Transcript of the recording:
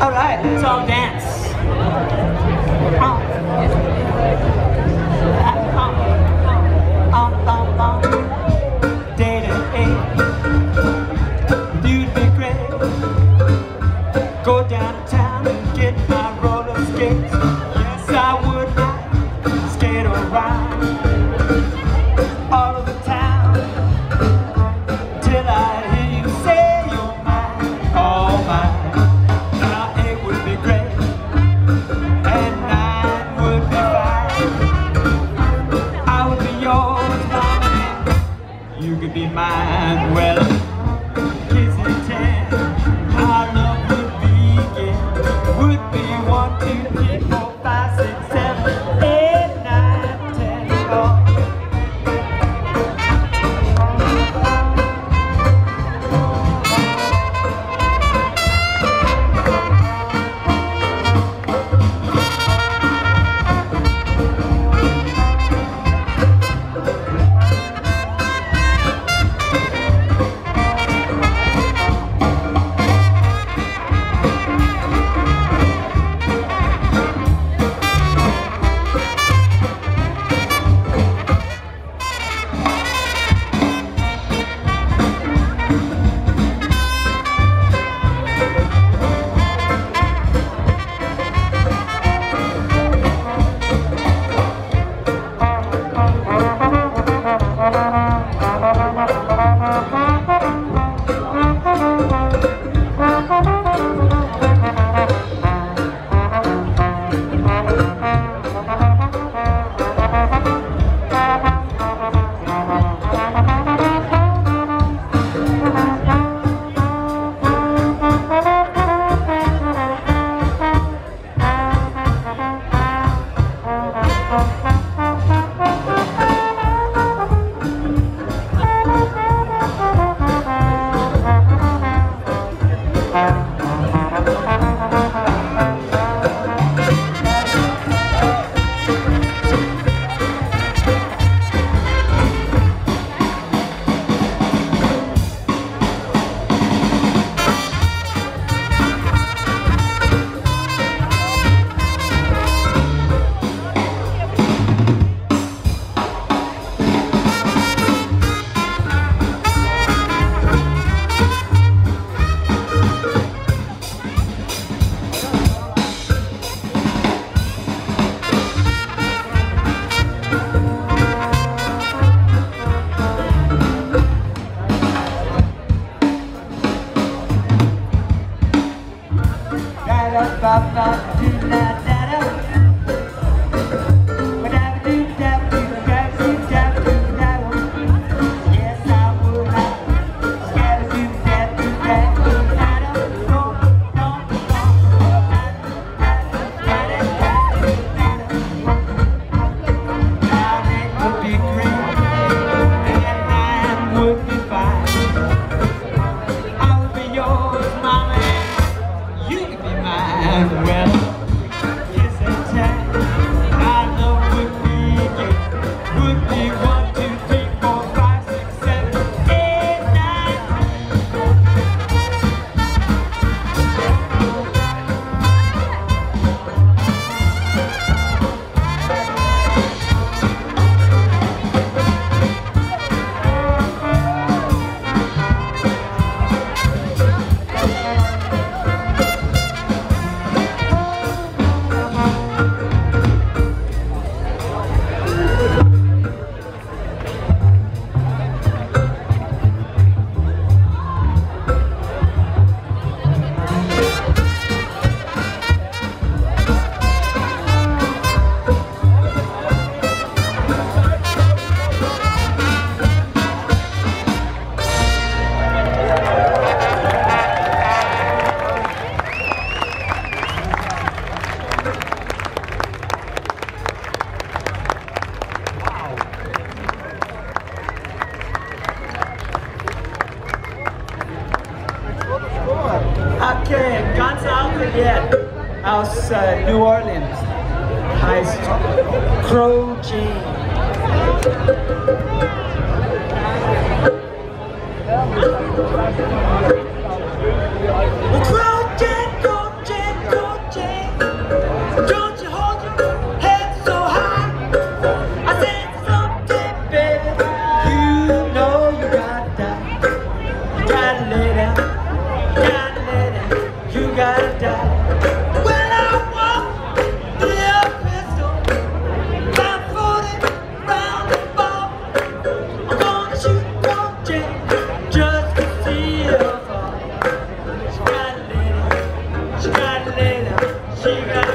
All right, let's all dance. Day to day, you'd be great. Go downtown and get my roller skates. Yes, I would like skate around all over town till I hear you say you're mine, all mine. Now it would be great, and mine would be fine. I would be yours, mama, you could be mine. Well, kiss and tell how love would begin. Would be 1, 2, 3, 4, 5, 6, 7, 8, 9, 10, oh. Okay, ganz out aus New Orleans heißt Crow Jane. Crow Jane, She got